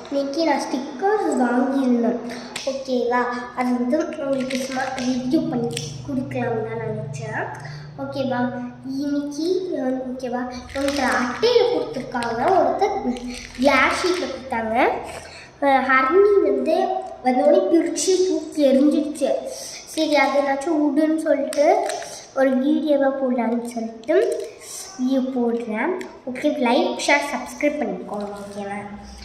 இன்றைக்கி நான் ஸ்டிக்கர்ஸ் வாங்கியிருந்தேன். ஓகேவா, அது வந்து உங்களுக்கு சும்மா ரிவ்யூ பண்ணி கொடுக்கலாம் தான் நினச்சேன். ஓகேவா, இன்னைக்கு ஓகேவா உங்களுக்கு அட்டையில் கொடுத்துருக்காங்க, ஒருத்தர் கிளாஸ் ஷீட்டில் கொடுத்தாங்க. ஹர்னி வந்து வந்தோடனே பிரித்து தூக்கி எரிஞ்சிடுச்சு. சரி அதனாச்சும் விடுன்னு சொல்லிட்டு ஒரு வீடியோவாக போடலான்னு சொல்லிட்டு வீடியோ போடுறேன். ஓகே, லைக் ஷேர் சப்ஸ்கிரைப் பண்ணிக்கோங்க. ஓகேவா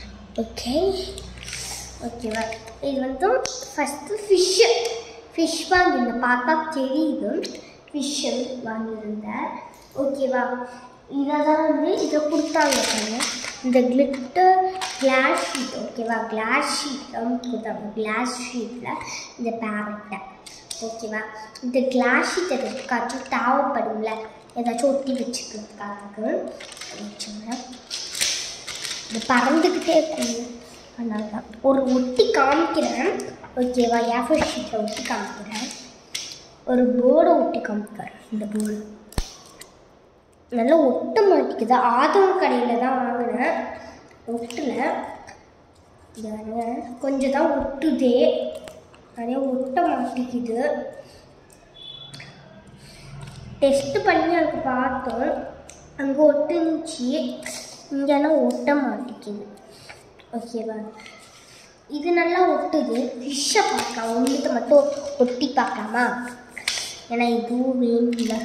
ஓகேவா இது வந்து ஃபஸ்ட்டு ஃபிஷ் வாங்கியிருந்தேன். பார்த்தா தெரியுது ஃபிஷ்ஷு வாங்கியிருந்தேன். ஓகேவா, இதை தான் வந்து இதை கொடுத்தாங்க. இந்த கிளிட்டர் கிளாஸ் ஷீட். ஓகேவா, கிளாஸ் ஷீட் தான் கொடுத்தாங்க. கிளாஸ் ஷீட்டில் இந்த பேரட்டை. ஓகேவா, இந்த கிளாஸ் ஷீட் எதுக்காச்சும் தேவைப்படும்ல, ஏதாச்சும் ஒட்டி வச்சுக்கிறதுக்காக வச்சுங்க. இது பறந்துக்கிட்டே இருக்கும், அதனால தான் ஒரு ஒட்டி காமிக்கிறேன். ஓகேவா, ஏஃபோர் ஷீட்டில் ஒட்டி காமிக்கிறேன். ஒரு போர்டை ஒட்டி காமிக்கிறேன். இந்த போர்டு நல்லா ஒட்ட மாட்டேங்குது. ஆதம் கடையில் தான் வாங்கினேன், ஒட்டலை. கொஞ்சம் தான் ஒட்டுதே, நிறைய ஒட்ட மாட்டேங்குது. டெஸ்ட் பண்ணி அங்கே பார்த்தோம், அங்கே ஒட்டுனுச்சு, இங்கெல்லாம் ஒட்ட மாட்டேங்குது. ஓகேவா, இது நல்லா ஒட்டுது. ஃபிஷ்ஷை பார்க்கலாம், ஒன்றுக்கு மட்டும் ஒட்டி பார்க்கலாமா? ஏன்னா இதுவும் வேணும்ல.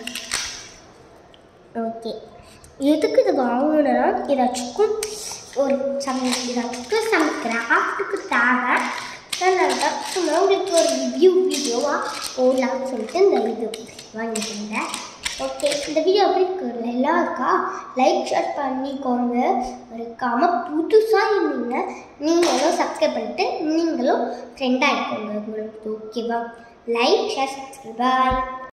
ஓகே, எதுக்கு இது வாங்கினா ஏதாச்சும் ஒரு ஏதாச்சும் சம் கிராஃப்ட்டுக்கு தேவை. அதனால சும்மா உங்களுக்கு ஒரு வீடியோவாக போடலாம்னு சொல்லிட்டு இந்த வீடியோ வாங்கியிருந்தேன். ஓகே, இந்த வீடியோ எப்படி இருக்கு நல்லா இருக்கா? லைக் ஷேர் பண்ணிக்கோங்க. மறக்காமல் புதுசாக இருந்தீங்க நீங்களும் சப்ஸ்கிரைப் பண்ணிட்டு நீங்களும் ஃப்ரெண்டாக இருக்கோங்க. ஓகேவா, லைக் ஷேர் சப்ஸ்கிரைப். பாய்.